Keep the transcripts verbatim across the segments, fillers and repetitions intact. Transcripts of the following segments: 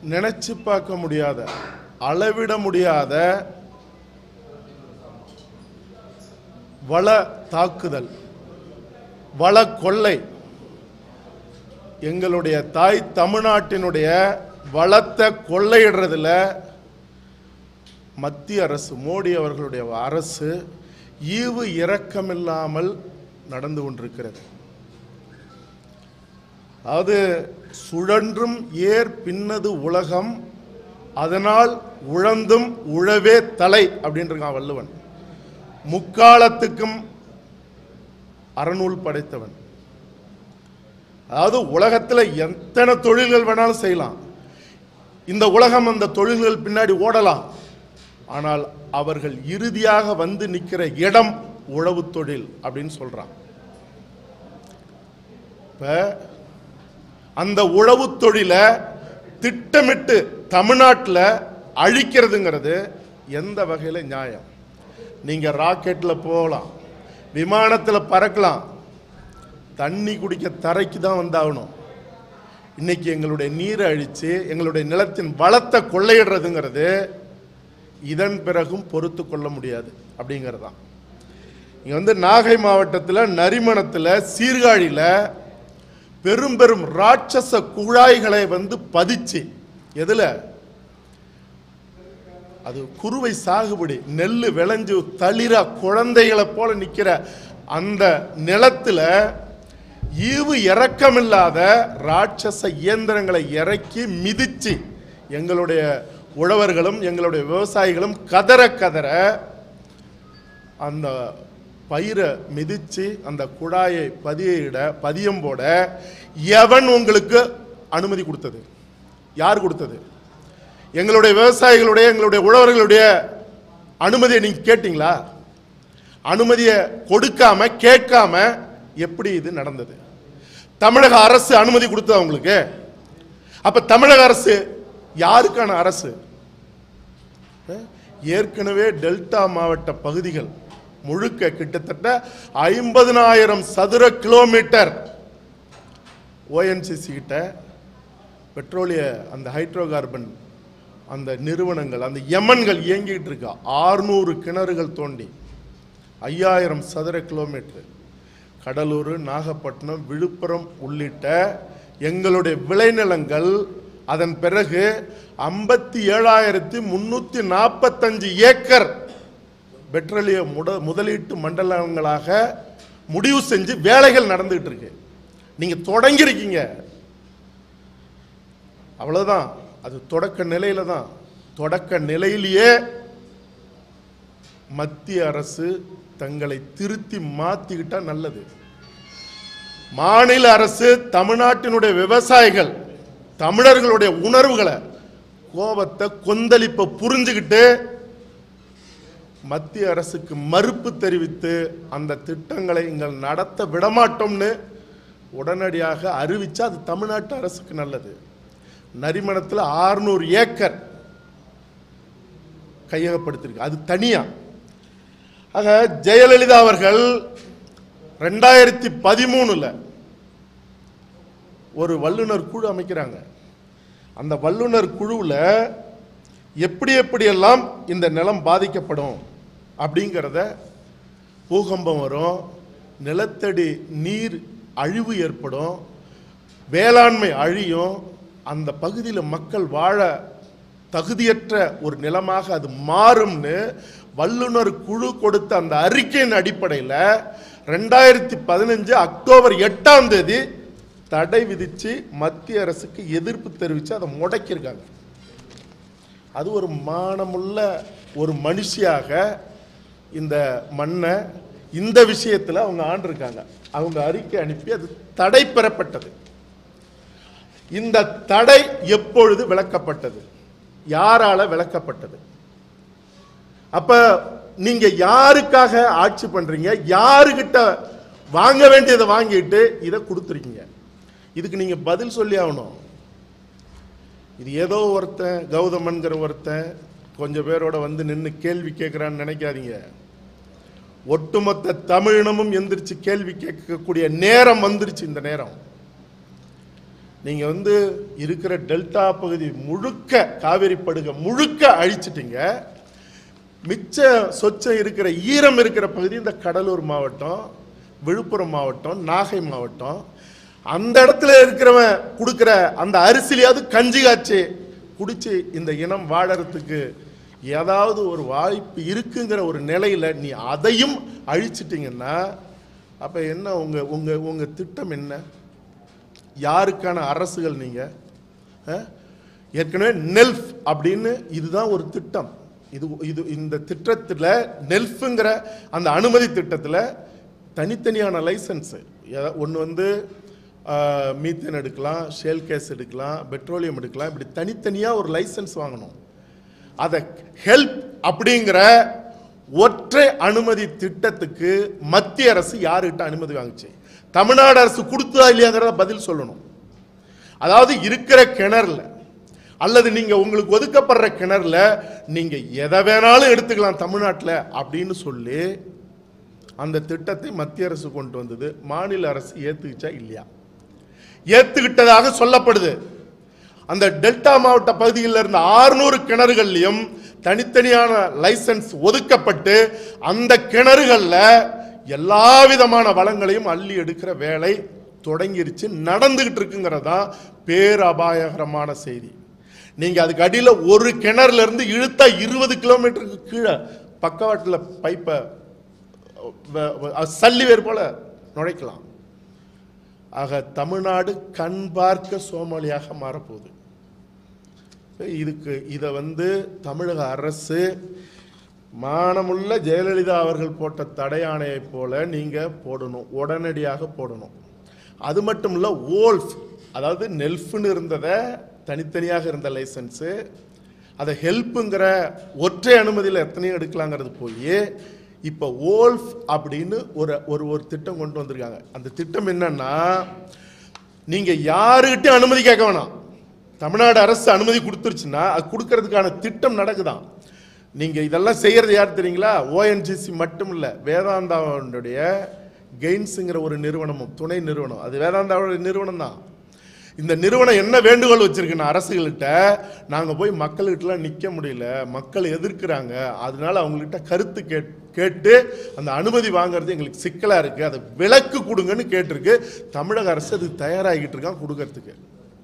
நினைச்சு பார்க்க முடியாத, அளவிட முடியாத வள தாக்குதல், வள கொள்ளை, எங்களுடைய தாய் தமிழ்நாட்டினுடைய வளத்தை கொள்ளையிடுறதுல மத்திய அரசு, மோடி அவர்களுடைய அரசு ஈவு இரக்கமில்லாமல் நடந்து கொண்டிருக்கிறது. அது சுழன்றும் ஏர் பின்னது உலகம், அதனால் உழந்தும் உழவே தலை அப்படின்றான் வள்ளுவன். முக்காலத்துக்கும் அறநூல் படைத்தவன். அதாவது உலகத்தில் எத்தனை தொழில்கள் வேணாலும் செய்யலாம், இந்த உலகம் அந்த தொழில்கள் பின்னாடி ஓடலாம், ஆனால் அவர்கள் இறுதியாக வந்து நிற்கிற இடம் உழவு தொழில் அப்படின்னு சொல்றான். இப்ப அந்த உழவு தொழிலை திட்டமிட்டு தமிழ்நாட்டில் அழிக்கிறதுங்கிறது எந்த வகையில் நியாயம்? நீங்க ராக்கெட்ல போகலாம், விமானத்தில் பறக்கலாம், தண்ணி குடிக்க தரைக்கு தான் வந்தாகணும். இன்னைக்கு எங்களுடைய நீரை அழிச்சு எங்களுடைய நிலத்தின் வளத்தை கொள்ளையிடுறதுங்கிறது இதன் பிறகும் பொறுத்து கொள்ள முடியாது அப்படிங்கிறது தான். இங்கே வந்து நாகை மாவட்டத்தில் நரிமணத்தில் சீர்காழியில் பெரும் பெரும் ராட்சச குழாய்களை வந்து பதிச்சு, எதில் அது குறுவை சாகுபடி, நெல் விளைஞ்சு தளிர குழந்தைகளை போல நிற்கிற அந்த நிலத்தில் ஈவு இறக்கமில்லாத ராட்சச இயந்திரங்களை இறக்கி மிதிச்சு எங்களுடைய உழவர்களும் எங்களுடைய விவசாயிகளும் கதற கதற அந்த பயிரை மிதிச்சு அந்த குழாயை பதியிட பதியம் போட எவன் உங்களுக்கு அனுமதி கொடுத்தது? யார் கொடுத்தது? எங்களுடைய விவசாயிகளுடைய எங்களுடைய உழவர்களுடைய அனுமதியை நீங்க கேட்டீங்களா? அனுமதியை கொடுக்காம கேட்காம எப்படி இது நடந்தது? தமிழக அரசு அனுமதி கொடுத்தது அவங்களுக்கு. அப்ப தமிழக அரசு யாருக்கான அரசு? ஏற்கனவே டெல்டா மாவட்ட பகுதிகள் முழுக்க கிட்டத்தட்ட ஐம்பதனாயிரம் சதுர கிலோமீட்டர் ஓஎன்ஜிசி கிட்ட பெட்ரோலிய அந்த ஹைட்ரோ கார்பன் அந்த நிறுவனங்கள், அந்த எமன்கள் இயங்கிட்டு இருக்க ஆறுநூறு கிணறுகள் தோண்டி ஐயாயிரம் சதுர கிலோமீட்டர் கடலூர், நாகப்பட்டினம், விழுப்புரம் உள்ளிட்ட எங்களுடைய விளைநிலங்கள், அதன் பிறகு ஐம்பத்தி ஏழாயிரத்தி முன்னூத்தி நாற்பத்தஞ்சு ஏக்கர் பெட்ரோலிய முதலீட்டு மண்டலங்களாக முடிவு செஞ்சு வேலைகள் நடந்துகிட்டு இருக்கு. நீங்க தொடங்கிருக்கீங்க, அவ்வளவுதான். அது தொடக்க நிலையில தான். தொடக்க நிலையிலேயே மத்திய அரசு தங்களை திருத்தி மாத்திக்கிட்டா நல்லது. மாநில அரசு தமிழ்நாட்டினுடைய விவசாயிகள், தமிழர்களுடைய உணர்வுகளை, கோபத்தை, கொந்தளிப்பை புரிஞ்சுக்கிட்டு மத்திய அரசுக்கு மறுப்பு தெரிவித்து அந்த திட்டங்களை இங்கள் நடத்த விடமாட்டோம்னு உடனடியாக அறிவிச்சா அது தமிழ்நாட்டு அரசுக்கு நல்லது. நரிமணத்தில் ஆறுநூறு ஏக்கர் கையகப்படுத்திருக்கு, அது தனியா. ஆக ஜெயலலிதா அவர்கள் ரெண்டாயிரத்தி பதிமூணுல ஒரு வல்லுநர் குழு அமைக்கிறாங்க. அந்த வல்லுநர் குழுவில் எப்படி எப்படியெல்லாம் இந்த நிலம் பாதிக்கப்படும் அப்படிங்கிறத, பூகம்பம் வரும், நிலத்தடி நீர் அழிவு ஏற்படும், வேளாண்மை அழியும், அந்த பகுதியில் மக்கள் வாழ தகுதியற்ற ஒரு நிலமாக அது மாறும்னு வல்லுநர் குழு கொடுத்த அந்த அறிக்கையின் அடிப்படையில் ரெண்டாயிரத்தி பதினஞ்சு அக்டோபர் எட்டாம் தேதி தடை விதிச்சு மத்திய அரசுக்கு எதிர்ப்பு தெரிவித்து அதை முடக்கியிருக்காங்க. அது ஒரு மானமுள்ள ஒரு மனுஷியாக இந்த மண்ணை இந்த விஷயத்தில் அவங்க ஆண்டிருக்காங்க. அவங்க அறிக்கை அனுப்பி அது தடை பெறப்பட்டது. இந்த தடை எப்பொழுது விளக்கப்பட்டது? யாரால விளக்கப்பட்டது? அப்ப நீங்க யாருக்காக ஆட்சி பண்றீங்க? யாருக்கிட்ட வாங்க வேண்டியதை வாங்கிட்டு இதை கொடுத்துருக்கீங்க? இதுக்கு நீங்க பதில் சொல்லி ஆகணும். இது ஏதோ ஒருத்தன், கௌதமன்கிற ஒருத்தன் கொஞ்சம் பேரோட வந்து நின்று கேள்வி கேட்கிறான்னு நினைக்காதீங்க. ஒட்டுமொத்த தமிழினமும் எந்திரிச்சு கேள்வி கேட்கக்கூடிய நேரம் வந்துருச்சு. இந்த நேரம் நீங்க வந்து இருக்கிற டெல்டா பகுதி முழுக்க காவிரி படுகை முழுக்க அழிச்சிட்டீங்க. மிச்ச சொச்சம் இருக்கிற ஈரம் இருக்கிற பகுதி இந்த கடலூர் மாவட்டம், விழுப்புரம் மாவட்டம், நாகை மாவட்டம். அந்த இடத்துல இருக்கிறவன் கொடுக்குற அந்த அரிசிலையாவது கஞ்சி காய்ச்சி குடிச்சு இந்த இனம் வாழறதுக்கு ஏதாவது ஒரு வாய்ப்பு இருக்குங்கிற ஒரு நிலையில நீ அதையும் அழிச்சிட்டீங்கன்னா அப்ப என்ன உங்க உங்க உங்க திட்டம் என்ன? யாருக்கான அரசுகள் நீங்க? ஏற்கனவே நெல்ஃப் அப்படின்னு இதுதான் ஒரு திட்டம். இது இது இந்த திட்டத்தில் நெல்ஃப்ங்கிற அந்த அனுமதி திட்டத்தில் தனித்தனியான லைசன்ஸு ஒன்று வந்து மீத்தேன் எடுக்கலாம், ஷேல் கேஸ் எடுக்கலாம், பெட்ரோலியம் எடுக்கலாம், இப்படி தனித்தனியாக ஒரு லைசன்ஸ் வாங்கணும். அதை ஹெல்ப் அப்படிங்கிற ஒற்றை அனுமதி திட்டத்துக்கு மத்திய அரசு யாருக்கிட்ட அனுமதி வாங்குச்சு? தமிழ்நாடு அரசு கொடுத்ததா இல்லையாங்கிறத பதில் சொல்லணும். அதாவது இருக்கிற கிணறுல அல்லது நீங்க உங்களுக்கு ஒதுக்கப்படுற கிணறுல நீங்க எதை வேணாலும் எடுத்துக்கலாம் தமிழ்நாட்டில் அப்படின்னு சொல்லி அந்த திட்டத்தை மத்திய அரசு கொண்டு வந்தது. மாநில அரசு ஏத்துக்கிச்சா இல்லையா? ஏத்துக்கிட்டதாக சொல்லப்படுது. அந்த டெல்டா மாவட்ட பகுதியில் இருந்த ஆறுநூறு கிணறுகள்லையும் தனித்தனியான லைசன்ஸ் ஒதுக்கப்பட்டு அந்த கிணறுகள்ல எல்லா விதமான வளங்களையும் அள்ளி எடுக்கிற வேலை தொடங்கிருச்சு, நடந்துகிட்டு இருக்குங்கிறதா பேரபாயகரமான செய்தி. நீங்க அதுக்கு அடியில் ஒரு கிணறுல இருந்து இழுத்தா இருபது கிலோமீட்டருக்கு கீழே பக்கவாட்டில் பைப்பை சல்லி வேறு போல நுழைக்கலாம். ஆக தமிழ்நாடு கண் பார்க்க சோமாலியாக மாறப்போகுது. இதுக்கு இதை வந்து தமிழக அரசு மானமுள்ள ஜெயலலிதா அவர்கள் போட்ட தடையாணையை போல நீங்க போடணும், உடனடியாக போடணும். அது மட்டும் இல்ல, ஓல்ஃப் அதாவது நெல்ஃப்னு இருந்ததை தனித்தனியாக இருந்த லைசன்ஸு அதை ஹெல்ப்புங்கிற ஒற்றை அனுமதியில் எத்தனையும் எடுக்கலாங்கிறது போய் இப்போ ஓல்ஃப் அப்படின்னு ஒரு ஒரு ஒரு திட்டம் கொண்டு வந்திருக்காங்க. அந்த திட்டம் என்னன்னா, நீங்க யாருக்கிட்டையும் அனுமதி கேட்க வேணாம். தமிழ்நாடு அரசு அனுமதி கொடுத்துருச்சுன்னா அது கொடுக்கறதுக்கான திட்டம் நடக்குதான். நீங்க இதெல்லாம் செய்யறது யார் தெரியுங்களா? ஓஎன்ஜிசி மட்டும் இல்ல, வேதாந்தாவுடைய கெயின்ஸுங்கிற ஒரு நிறுவனமும் துணை நிறுவனம், அது வேதாந்தாவுடைய நிறுவனம் தான். இந்த நிறுவனம் என்ன வேண்டுகோள் வச்சிருக்குன்னா அரசுகள்கிட்ட, நாங்க போய் மக்கள்கிட்டலாம் நிக்க முடியல, மக்கள் எதிர்க்கிறாங்க, அதனால அவங்கள்ட்ட கருத்து கேட்டு அந்த அனுமதி வாங்குறது எங்களுக்கு சிக்கலா இருக்கு, அதை விலக்கு கொடுங்கன்னு கேட்டிருக்கு. தமிழக அரசு அது தயாராகிட்டு இருக்கான் கொடுக்கறதுக்கு.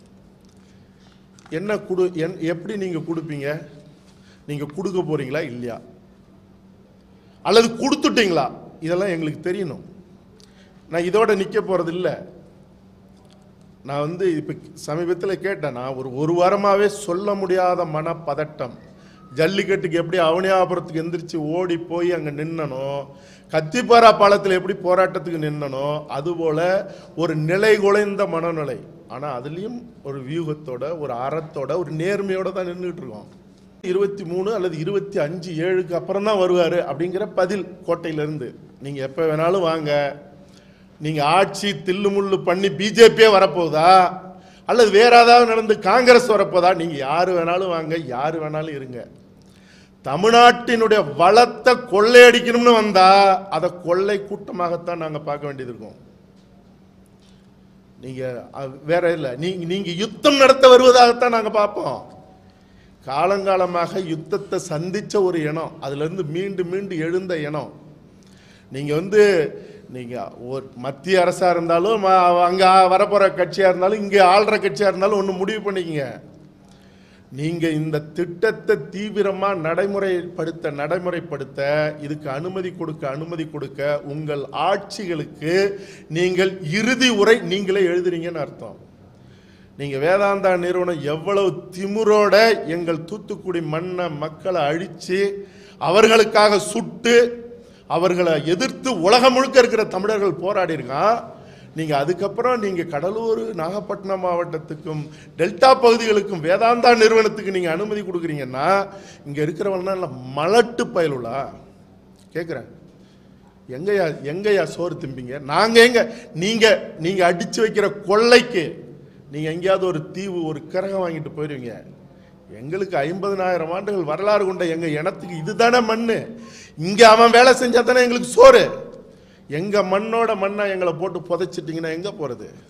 என்ன கொடு எப்படி நீங்க கொடுப்பீங்க? நீங்க கொடுக்க போறீங்களா இல்லையா, அல்லது கொடுத்துட்டீங்களா? இதெல்லாம் எங்களுக்கு தெரியணும். நான் இதோட நிக்க போறது இல்லை. நான் வந்து இப்போ சமீபத்தில் கேட்டேன், நான் ஒரு ஒரு வாரமாகவே சொல்ல முடியாத மன பதட்டம். ஜல்லிக்கட்டுக்கு எப்படி அவனியாபுரத்துக்கு எந்திரிச்சு ஓடி போய் அங்கே நின்னனோ, கத்திப்பாரா பாலத்தில் எப்படி போராட்டத்துக்கு நின்னனோ, அதுபோல் ஒரு நிலை குலைந்த மனநிலை. ஆனால் அதுலேயும் ஒரு வியூகத்தோட, ஒரு அறத்தோட, ஒரு நேர்மையோட தான் நின்றுட்டு இருக்கோம். இருபத்தி மூணு அல்லது இருபத்தி அஞ்சு ஏழுக்கு அப்புறம் தான் வருவார் அப்படிங்கிற பதில் கோட்டையிலேருந்து. நீங்கள் எப்போ வேணாலும் வாங்க, நீங்க ஆட்சி தில்லு முள்ளு பண்ணி பிஜேபியே வரப்போதா அல்லது வேற ஏதாவது நடந்து காங்கிரஸ் வரப்போதா, நீங்க யாரு வேணாலும் வாங்க, யாரு வேணாலும் இருங்க. தமிழ்நாட்டினுடைய வளத்தை கொள்ளையடிக்கணும்னு வந்தா அதை கொள்ளை கூட்டமாகத்தான் நாங்க பார்க்க வேண்டியது இருக்கும். நீங்க வேற இல்லை, நீங்க நீங்க யுத்தம் நடத்த வருவதாகத்தான் நாங்க பார்ப்போம். காலங்காலமாக யுத்தத்தை சந்திச்ச ஒரு இனம், அதுல இருந்து மீண்டு மீண்டு எழுந்த இனம். நீங்க வந்து நீங்க ஒரு மத்திய அரசா இருந்தாலும் அங்க வரப்போற கட்சியா இருந்தாலும் இங்க ஆள்ற கட்சியா இருந்தாலும் ஒண்ணு முடிவு பண்ணிக்கங்க. நீங்க இந்த திட்டத்தை தீவிரமா நடைமுறைப்படுத்த நடைமுறைப்படுத்த இதுக்கு அனுமதி கொடுக்க அனுமதி கொடுக்க உங்கள் ஆட்சிகளுக்கு நீங்கள் இறுதி உரை நீங்களே எழுதுறீங்கன்னு அர்த்தம். நீங்க வேதாந்தா நிறுவனம் எவ்வளவு திமுறோட எங்கள் தூத்துக்குடி மண்ணை மக்களை அழிச்சு அவர்களுக்காக சுட்டு அவர்களை எதிர்த்து உலகம் முழுக்க இருக்கிற தமிழர்கள் போராடி இருக்கான். நீங்க அதுக்கப்புறம் நீங்க கடலூர் நாகப்பட்டினம் மாவட்டத்துக்கும் டெல்டா பகுதிகளுக்கும் வேதாந்தா நிறுவனத்துக்கு நீங்க அனுமதி கொடுக்குறீங்கன்னா இங்க இருக்கிறவங்க மலட்டு பயலுலா கேட்குறேன். எங்கயா எங்கயா சோறு திம்பிங்க? நாங்க எங்க நீங்க நீங்க அடிச்சு வைக்கிற கொள்ளைக்கு நீங்க எங்கேயாவது ஒரு தீவு ஒரு கிரகம் வாங்கிட்டு போயிருவீங்க. எங்களுக்கு ஐம்பதனாயிரம் ஆண்டுகள் வரலாறு கொண்ட எங்க இனத்துக்கு இதுதானே மண்ணு. இங்க அவன் வேலை செஞ்சா தானே எங்களுக்கு சோறு. எங்க மண்ணோட மண்ணா எங்களை போட்டு புதைச்சிட்டீங்கன்னா எங்க போறது?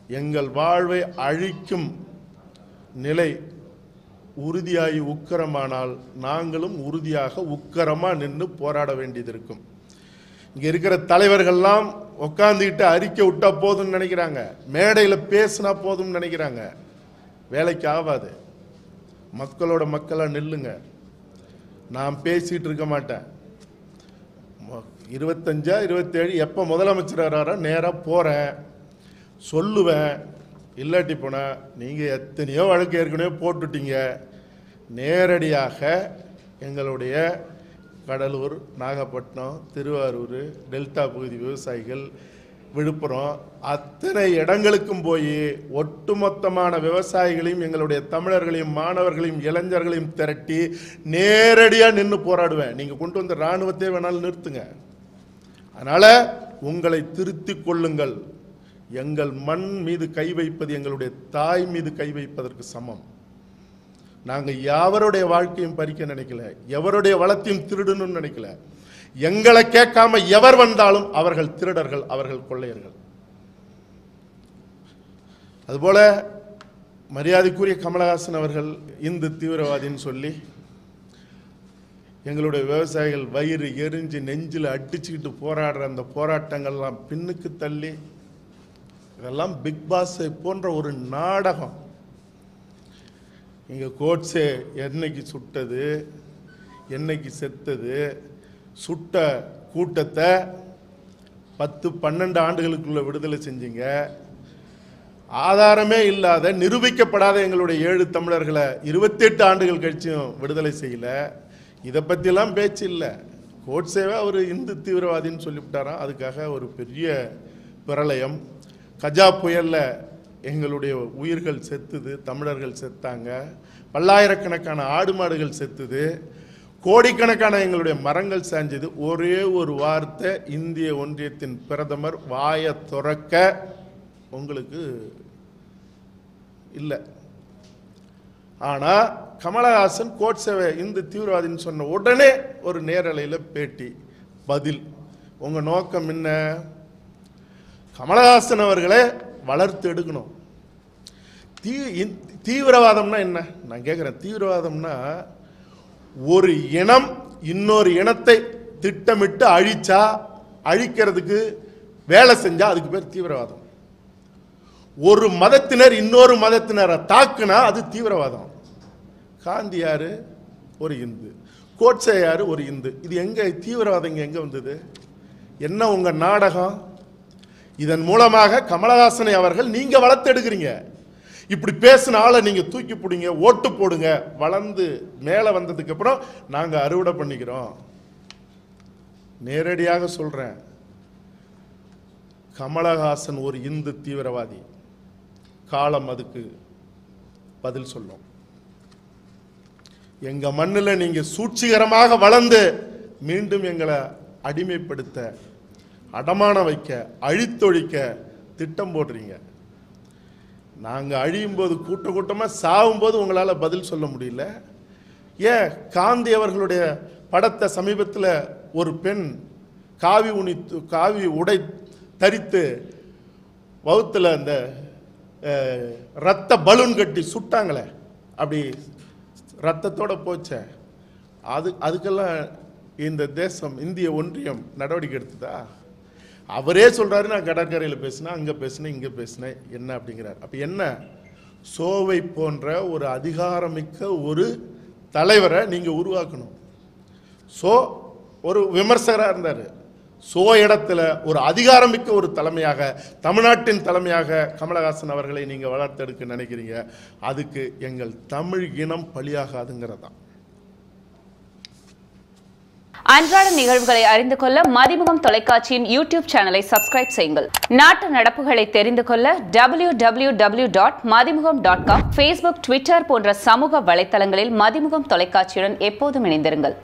எங்கள் வாழ்வை அழிக்கும் நிலை உறுதியாகி உக்கரமானால் நாங்களும் உறுதியாக உக்கரமாக நின்று போராட வேண்டியது இருக்கும். இங்கே இருக்கிற தலைவர்கள்லாம் உட்காந்துக்கிட்டு அறிக்கை விட்டா போதும்னு நினைக்கிறாங்க, மேடையில் பேசினா போதும்னு நினைக்கிறாங்க. வேலைக்கு ஆகாது. மக்களோட மக்களாக நில்லுங்க. நான் பேசிகிட்டு இருக்க மாட்டேன். இருபத்தஞ்சா இருபத்தேழு எப்போ முதலமைச்சர் வராரோ நேராக போகிறேன், சொல்லுவேன். இல்லாட்டி போனால் நீங்கள் எத்தனையோ வழக்கு ஏற்கனவே போட்டுட்டீங்க. நேரடியாக எங்களுடைய கடலூர், நாகப்பட்டினம், திருவாரூர், டெல்டா பகுதி விவசாயிகள், விழுப்புரம் அத்தனை இடங்களுக்கும் போய் ஒட்டுமொத்தமான விவசாயிகளையும் எங்களுடைய தமிழர்களையும் மாணவர்களையும் இளைஞர்களையும் திரட்டி நேரடியாக நின்று போராடுவேன். நீங்கள் கொண்டு வந்த இராணுவத்தை வேணாலும் நிறுத்துங்க. அதனால் உங்களை திருத்தி கொள்ளுங்கள். எங்கள் மண் மீது கை வைப்பது எங்களுடைய தாய் மீது கை வைப்பதற்கு சமம். நாங்கள் யாவருடைய வாழ்க்கையும் பறிக்க நினைக்கல, எவருடைய வளத்தையும் திருடணும்னு நினைக்கல. எங்களை கேட்காம எவர் வந்தாலும் அவர்கள் திருடர்கள், அவர்கள் கொள்ளையர்கள். அதுபோல மரியாதைக்குரிய கமலஹாசன் அவர்கள் இந்து தீவிரவாதின்னு சொல்லி எங்களுடைய விவசாயிகள் வயிறு எரிஞ்சு நெஞ்சில் அடிச்சுக்கிட்டு போராடுற அந்த போராட்டங்கள்லாம் பின்னுக்கு தள்ளி, இதெல்லாம் பிக் பாஸ் போன்ற ஒரு நாடகம். இங்கே கோட்ஸே என்னைக்கு சுட்டது, என்னைக்கு செத்தது, சுட்ட கூட்டத்தை பத்து பன்னெண்டு ஆண்டுகளுக்குள்ள விடுதலை செஞ்சீங்க. ஆதாரமே இல்லாத நிரூபிக்கப்படாத எங்களுடைய ஏழு தமிழர்களை இருபத்தெட்டு ஆண்டுகள் கழிச்சும் விடுதலை செய்யல. இதை பற்றிலாம் பேச்சு இல்லை. கோட்ஸேவே அவர் இந்து தீவிரவாதின்னு சொல்லிவிட்டாராம். அதுக்காக ஒரு பெரிய பிரளயம். கஜா புயலில் எங்களுடைய உயிர்கள் செத்துது, தமிழர்கள் செத்தாங்க, பல்லாயிரக்கணக்கான ஆடு மாடுகள் செத்துது, கோடிக்கணக்கான எங்களுடைய மரங்கள் சாஞ்சது. ஒரே ஒரு வார்த்தை இந்திய ஒன்றியத்தின் பிரதமர் வாயை துறக்க உங்களுக்கு இல்லை. ஆனால் கமலஹாசன் கோட்ஸேவை இந்து தீவிரவாதின்னு சொன்ன உடனே ஒரு நேரலையில் பேட்டி, பதில். உங்கள் நோக்கம் என்ன? கமலஹாசன் அவர்களை வளர்த்து எடுக்கணும். தீ தீவிரவாதம்னா என்ன நான் கேட்குறேன். தீவிரவாதம்னா ஒரு இனம் இன்னொரு இனத்தை திட்டமிட்டு அழிச்சா, அழிக்கிறதுக்கு வேலை செஞ்சா அதுக்கு பேர் தீவிரவாதம். ஒரு மதத்தினர் இன்னொரு மதத்தினரை தாக்குனா அது தீவிரவாதம். காந்தி யாரு? ஒரு இந்து. கோட்ஸே யாரு? ஒரு இந்து. இது எங்க தீவிரவாதம் இங்க எங்க வந்தது? என்ன உங்க நாடகம்? இதன் மூலமாக கமலஹாசனை அவர்கள் நீங்க வளர்த்து எடுக்கிறீங்க. இப்படி பேசின ஆளை நீங்க தூக்கி போடுங்க, ஓட்டு போடுங்க. வளர்ந்து மேல வந்ததுக்கு அப்புறம் நாங்க அறுவடை பண்ணிக்கிறோம். நேரடியாக சொல்றேன், கமலஹாசன் ஒரு இந்து தீவிரவாதி. காலம் அதுக்கு பதில் சொல்லும். எங்க மண்ணில் நீங்க சூழ்ச்சிகரமாக வளர்ந்து மீண்டும் எங்களை அடிமைப்படுத்த, அடமான வைக்க, அழித்தொழிக்க திட்டம் போடுறீங்க. நாங்கள் அழியும் போது, கூட்ட கூட்டமாக சாவும் போது உங்களால் பதில் சொல்ல முடியல. ஏன் காந்தி அவர்களுடைய படத்தை சமீபத்தில் ஒரு பெண் காவி உணித்து காவி உடை தரித்து வவுத்தில் அந்த ரத்த பலூன் கட்டி சுட்டாங்களே, அப்படி ரத்தத்தோட போச்ச. அது அதுக்கெல்லாம் இந்த தேசம், இந்திய ஒன்றியம் நடவடிக்கை எடுத்ததா? அவரே சொல்றாரு, நான் கடற்கரையில் பேசினேன், அங்கே பேசினேன், இங்கே பேசினேன், என்ன அப்படிங்கிறார். அப்போ என்ன? சோவை போன்ற ஒரு அதிகாரமிக்க ஒரு தலைவரை நீங்கள் உருவாக்கணும். சோ ஒரு விமர்சகராக இருந்தார். சோ இடத்துல ஒரு அதிகாரமிக்க ஒரு தலைமையாக, தமிழ்நாட்டின் தலைமையாக கமலஹாசன் அவர்களை நீங்கள் வளர்த்தெடுக்க நினைக்கிறீங்க. அதுக்கு எங்கள் தமிழ் இனம் பலியாகாதுங்கிறதான். அன்றாட நிகழ்வுகளை அறிந்து கொள்ள மதிமுகம் தொலைக்காட்சியின் யூடியூப் சேனலை சப்ஸ்கிரைப் செய்யுங்கள். நாட்டு நடப்புகளை தெரிந்து கொள்ள W W W dot Mathimugam dot com, Facebook, Twitter போன்ற சமூக வலைத்தளங்களில் மதிமுகம் தொலைக்காட்சியுடன் எப்போதும் இணைந்திருங்கள்.